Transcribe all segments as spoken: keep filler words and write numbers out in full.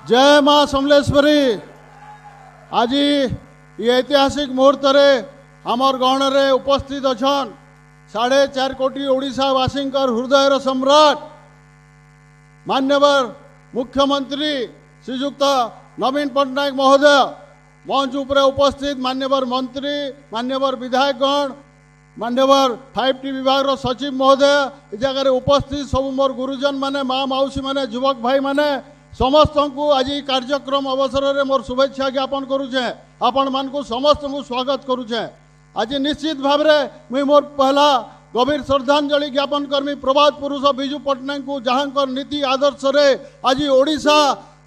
जय माँ समलेश्वरी। आज ये ऐतिहासिक मुहूर्त रे आमर गहन रे उपस्थित अछन साढ़े चार कोटी ओडिशावासी हृदय सम्राट मान्यवर मुख्यमंत्री श्रीजुक्त नवीन पट्टनायक महोदय, मंच उपरे उपस्थित मान्यवर मंत्री, मान्यवर विधायकगण, मान्यवर फाइव टी विभाग सचिव महोदय, ए जगह उपस्थित सब मोर गुरुजन माने, माँ मौसी माने, युवक भाई माने समस्त को आज कार्यक्रम अवसर में मोर शुभेच्छा ज्ञापन करुचे। आपण मान को समस्त को स्वागत करुचे। आज निश्चित भाव में मुई मोर पहला गभीर श्रद्धांजलि ज्ञापन करमी प्रभात पुरुष बिजू पट्टनायक को, जहां नीति आदर्श रे आज ओडिशा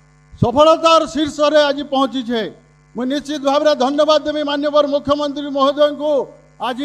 सफलतार शीर्ष रे आज पहुंची है। मुई निश्चित भाव में धन्यवाद देवी मान्यवर मुख्यमंत्री महोदय को। आज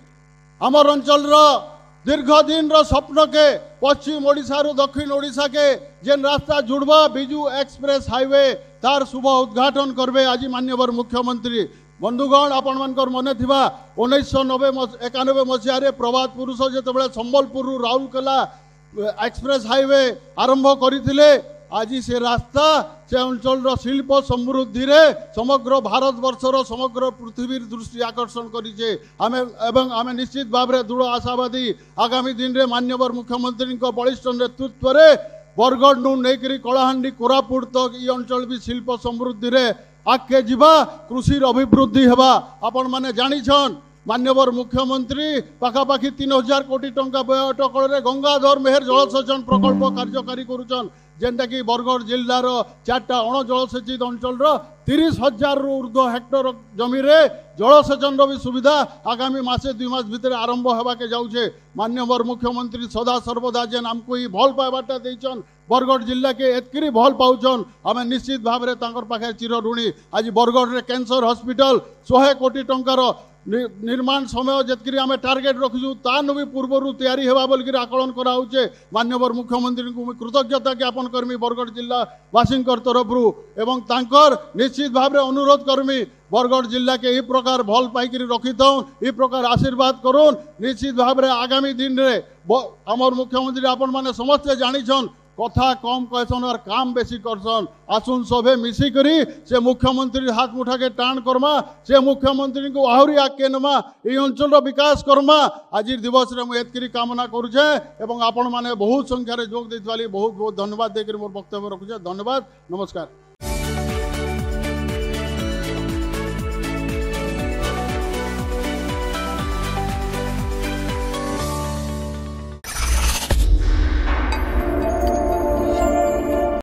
आमर अंचल दीर्घ दिन स्वप्न के पश्चिम ओडिशा रु दक्षिण ओडिशा के जेन रास्ता जुड़वा बिजू एक्सप्रेस हाईवे तार शुभ उद्घाटन करबे आज मान्यवर मुख्यमंत्री। बंधुगण, आपण मानकर मने थिबा उन्नीस सौ नब्बे एकानबे मसीह प्रभात पुरुष जिते संबलपुर राउरकेला एक्सप्रेस हाईवे आरंभ करथिले, आज से रास्ता से अंचल शिल्प समृद्धि रे समग्र भारत वर्षर समग्र पृथ्वी दृष्टि आकर्षण करिछे। आमे एवं आमे निश्चित भाव में दृढ़ आशावादी आगामी दिन रे मान्यवर मुख्यमंत्री बलिष्ठ नेतृत्व रे बरगढ़ नु नेकरी कलाहांडी कोरापुट तक ई अंचल भी शिल्प समृद्धि रे आगे जीवा, कृषि अभिवृद्धि हेबा। आपण माने जानिछन मान्यवर मुख्यमंत्री पाखापाखि तीन हजार कोटी टंका व्यय अटकल गंगाधर मेहर जलसेचन प्रकल्प कार्यकारी करुचन, जेनटा कि बरगढ़ जिलार चार्टा अण जलसेचित अंचल तीस हजार रु ऊर्ध्व हेक्टर जमी रे जलसेचन भी सुविधा आगामी मासे दुई मास भितर आरंभ होबाके जाउछे। मान्यवर मुख्यमंत्री सदा सर्वदा जेन आमको ही भल पाइबाटा देइछन, बरगढ़ जिला के एतकरी भल पाउछन, आमे निश्चित भाव में तांकर पाखे चिर ऋणी। आज बरगढ़ रे कैंसर हॉस्पिटल सौ कोटी टंकार निर्माण समय जितकरी आम टार्गेट रखीचु तानु भी पूर्वर तैयारी हेबा बोल आकलन कराउछे। मान्यवर मुख्यमंत्री को मैं कृतज्ञता ज्ञापन करमी बरगढ़ जिला वासी तरफ एवं तांकर निश्चित भाव में अनुरोध करमी बरगढ़ जिला के ई प्रकार भल पाइक रखी था, ई प्रकार आशीर्वाद करूँ। निश्चित भाव में आगामी दिन रे आमर मुख्यमंत्री आपण माने समस्ते जानिछन कथा कम कहसन और काम बेसी करसन। आसुन सभे मिसी करी से मुख्यमंत्री हाथ मुठा के टाण करमा, से मुख्यमंत्री को आहरी आगे नमा, ये अंचल विकास करमा। आज दिवस रे मुझे कामना करुचे एवं आपण माने बहुत संख्यार जोग देइतवाली बहुत बहुत धन्यवाद देकर मोर वक्तव्य रखुचे। धन्यवाद, नमस्कार।